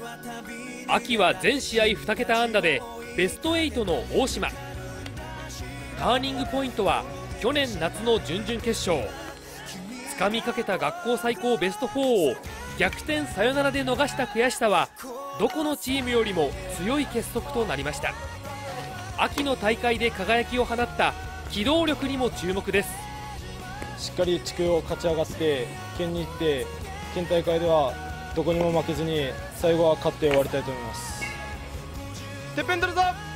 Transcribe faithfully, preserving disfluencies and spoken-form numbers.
秋は全試合に桁安打でベストはちの大島。ターニングポイントは去年夏の準々決勝、つかみかけた学校最高ベストよんを逆転サヨナラで逃した悔しさはどこのチームよりも強い結束となりました。秋の大会で輝きを放った機動力にも注目です。 しっかり地区を勝ち上がって県に行って県大会ではどこにも負けずに最後は勝って終わりたいと思います。 てっぺん取るぞ。